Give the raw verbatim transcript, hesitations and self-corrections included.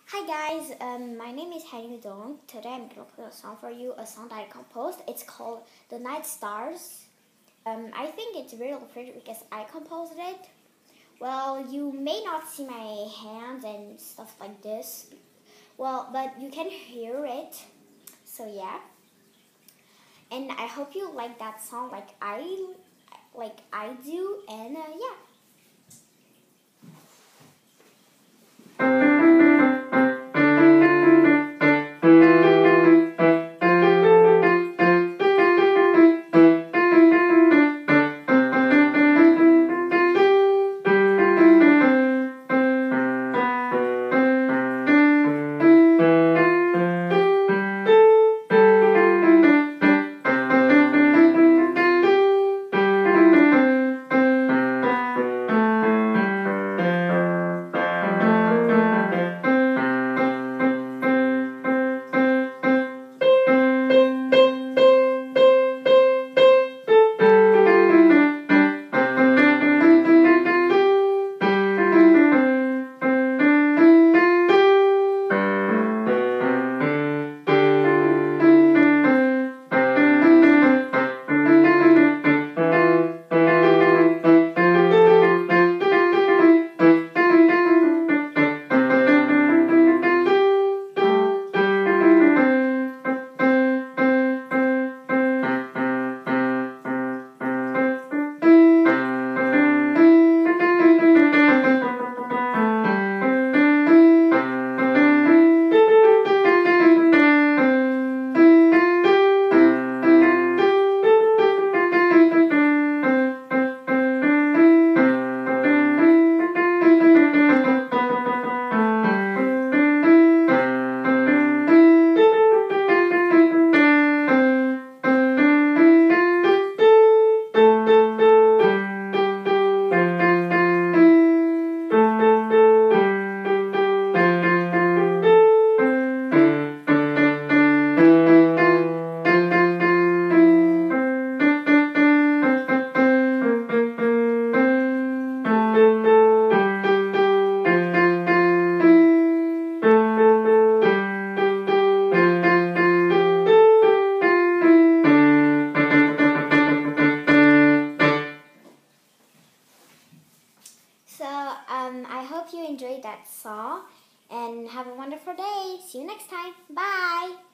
Hi guys, um, my name is Henry Dong. Today I'm going to play a song for you, a song that I composed. It's called The Night Stars. Um, I think it's really pretty because I composed it. Well, you may not see my hands and stuff like this. Well, but you can hear it. So yeah. And I hope you like that song like I like I do. And uh, yeah. So um, I hope you enjoyed that song and have a wonderful day. See you next time. Bye.